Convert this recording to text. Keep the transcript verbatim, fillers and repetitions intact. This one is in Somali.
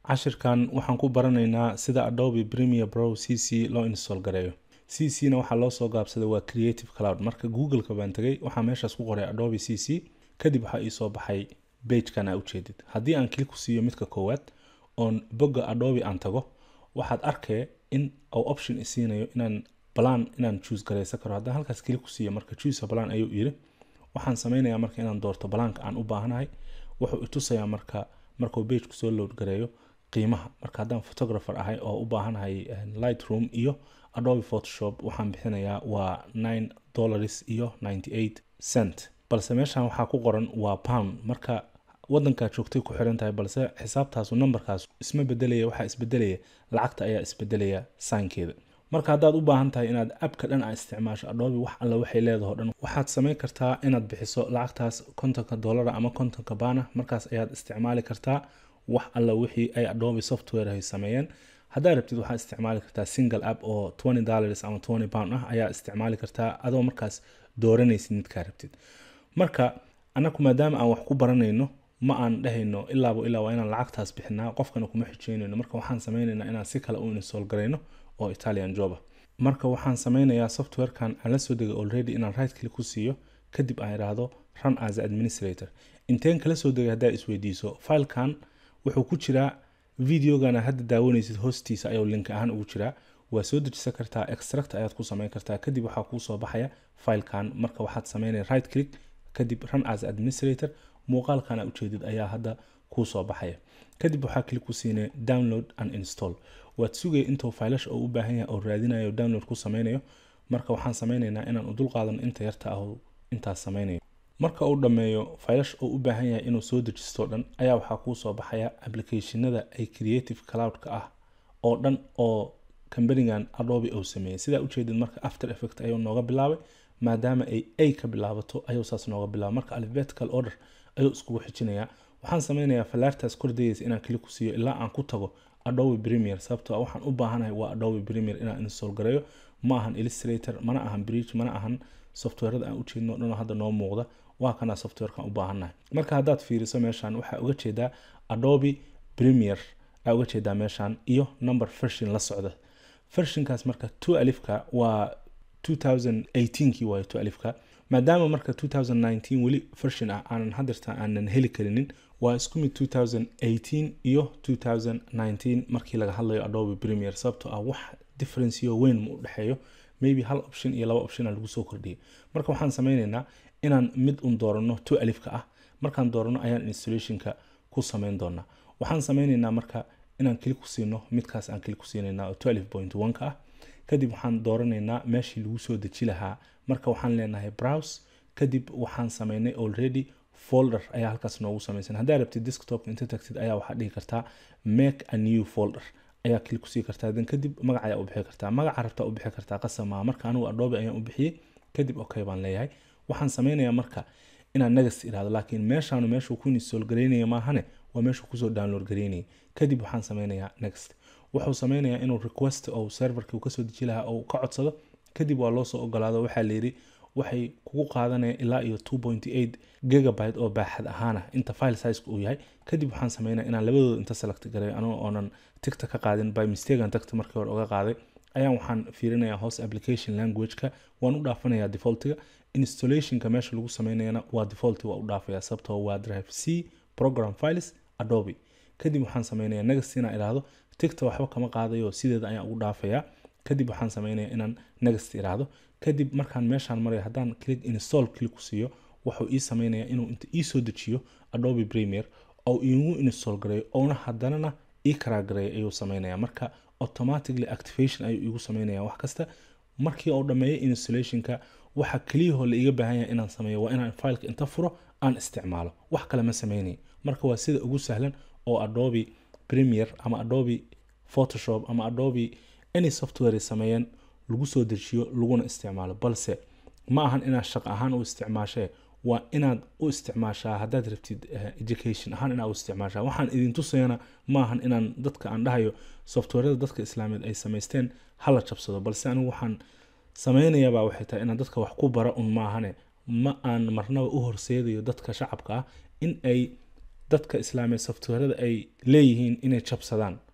cashirkan waxaan ku baranaynaa sida Adobe Premiere Pro C C loo install gareeyo. C C na waxaa loo soo gaabsaday waa Creative Cloud. Marka Google-ka baan tagay, waxaa meeshaas ku qoray Adobe C C, kadib waxaa ii soo baxay page-kan aad u jeedid. Haddii aan click ku siiyo midka koowaad oon bogga Adobe aan tago, waxaad arkay in uu option isiinayo inaan plan inaan choose gareysan karo. Haddaan halkaas click ku siiyo, marka choose a plan ayuu yiri. Waxaan sameynayaa marka inaan doorto planka aan u baahanahay. Wuxuu i tusayaa marka markuu page ku soo load gareeyo qiimaha. Marka haddaan photographer ahay oo u baahanahay Lightroom iyo Adobe Photoshop, waxaan bixinayaa waa nine dollars iyo ninety-eight cent. balse meeshan waxaa ku qoran waa pound. Marka wadanka joogtay ku xiran tahay, balse xisaabtaas numberkaas isma bedelaya, waxa isbedelaya lacagta ayaa isbedelaya saankeeda. Marka haddaad u baahan tahay inaad app-ka dhan aad isticmaasho Adobe, wax alla waxay leedahay dhan, waxaad sameyn kartaa inaad bixiso lacagtaas kontonka dollar ama kontonka baan. Markaas ayaad isticmaali kartaa wax alla wixii ay Adobe software ay sameeyeen. Haddaad rabtid waxaad isticmaali kartaa single app oo twenty dollars ama twenty pound ah ayaa isticmaali kartaa adoo markaas dooranaysid midka rabtid. Marka anaku maadaama aan wax ku baranayno, ma aan dhahayno ilaabo ilaa waa inaan lacagtaas bixinaa, qofkana kuma xijeynayno. Marka waxaan sameynaynaa inaan si kale u install gareyno oo Italian job. Marka waxaan sameynayaa software-kan aan la soo degay already inaan right click ku siiyo, kadib aan iraahdo run as administrator. Inteen kala soo degay haddaa isweydiiso, file-kan wuxuu ku jiraa videogana hadda daawanaysid hoostiisa ayuu link ahaan ugu jiraa. waa soo dejisan kartaa, extract ayaad ku sameyn kartaa, kadib waxaa kuu soo baxaya file-kan. Marka waxaad sameynaya right click, kadib run as administrator. muuqaalkan aad ujeedid ayaa hadda kuu soo baxaya. kadib waxaa click ku siinay download and install. waad sugay intuu faylash oo u baahan yahay oo raadinayo download ku sameynayo. marka waxaan sameynaynaa inaan u dul qaadano inta yarta ah intaas sameynayo. marka uu dhameeyo faylash oo u baahan yahay inuu soo dejisto dhan, ayaa waxaa kuu soo baxaya applicationada ay Creative Cloud-ka ah oo dhan oo company-gan Adobe uu sameeyay. sidaa u jeedid marka After Effects ayuu nooga bilaabay, maadaama ay ay ka bilaabato ayuu saas nooga bilaabay. marka alphabetical order ayuu iskugu xijinayaa. waxaan sameynayaa falaartaas kordhayaysa inaan click ku siiyo ilaa aan ku tago Adobe Premiere, sababtoo ah waxaan u baahanahay waa Adobe Premiere inaan install gareeyo. ma ahan Illustrator, mana ahan Bridge, mana ahan software-da aan u jeedno dhan hadda noo muuqda. waa kana software-kan u baahanahay. marka haddaad fiiriso meeshan waxaa uga jeedaa Adobe Premiere aa uga jeedaa meeshan iyo number version la socda. versionkaas marka two alifka waa two thousand eighteen kii waayo two alifka. maadaama marka two thousand nineteen weli version ah aanan hadirta aanan heli karinin, waa isku mid two thousand eighteen iyo two thousand nineteen markii laga hadlayo Adobe Premiere, sababtoo ah wax difference weyn ma u dhaxeeyo. maybe hal option iyo laba option lagu soo kordhiyay. marka waxaan sameynaynaa inaan mid un doorano two alifka ah. markaan doorano ayaan installation-ka ku sameyn doonaa. waxaan sameynaynaa marka inaan click ku siino midkaas aan click ku siinaynaa oo twelve point one ka ah. kadib waxaan dooranaynaa meeshii lagu soo deji lahaa. marka waxaan leenahay browse, kadib waxaan sameynay already folder ayaa halkaas noogu sameysan. haddaad rabtid desktop inta tagtid ayaa waxaad dhihi kartaa make a new folder ayaa click ku sii kartaa. dan kadib magac ayaa u bixi kartaa. magaca rabtaa u bixi kartaa qasama. marka anigu Adobe ayaan u bixiyay, kadib okay baan leeyahay. waxaan sameynayaa marka inaan next iraahdo, laakiin meeshaanu meeshuu ku install gareynaya maahane, waa meeshuu kusoo download gareynaya. kadib waxaan sameynayaa next. wuxuu sameynayaa inuu request oo serverka uu kasoo deji lahaa oo ka codsado. kadib waa loo soo ogolaado. waxaa la yiri waxay kugu qaadanaya ilaa iyo two point eight gigabyte oo baaxad ahaan ah inta file size uu yahay. kadib waxaan sameynaa inaan labadooda inta select gareeyo anoo oonan tigta ka qaadin, by mistake aan tagta markii hore uga qaaday. ayaan waxaan fiirinayaa host application language-ka, waan u dhaafanayaa default-ga. installation-ka meesha lagu sameynayana waa default, waa u dhaafayaa sababtoo waa drive C program files Adobe. kadib waxaan sameynayaa next inaan iraahdo tigta waxba kama qaadayo, sideeda ayaan ugu dhaafayaa. kadib waxaan sameynayaa inaan next iraahdo. kadib markaan meeshaan marayo haddaan click install click ku siiyo, wuxuu ii sameynayaa inuu inta ii soo dejiyo Adobe Premiere oo iigu install gareeyo oona haddanana ii kara gareeyo ayuu sameynayaa. marka automatically activation ayuu iigu sameynayaa wax kasta. markii uu dhameeyo installation-ka, waxa kaliya oo la iga baahan yahay inaan sameeyo waa inaan file-ka inta furo aan isticmaalo, wax kale ma sameynay. marka waa sida ugu sahlan oo Adobe Premiere ama Adobe Photoshop ama Adobe any software sameeyeen lagu soo dejiyo laguna isticmaalo. balse ma ahan inaad shaqo ahaan u isticmaashay, waa inaad u isticmaashaa haddaad rabtid education ahaan inaad u isticmaashaa. waxaan idin tusayana ma ahan inaan dadka aan dhahayo software-da dadka Islaameed ay sameysteen hala jabsado, balse anigu waxaan sameynayaa waxay tahay inaan dadka wax ku baro un ma ahane. ma aan marnaba u horseedayo dadka shacabka ah in ay dadka islaamee softwarada ay leeyihiin inay jabsadaan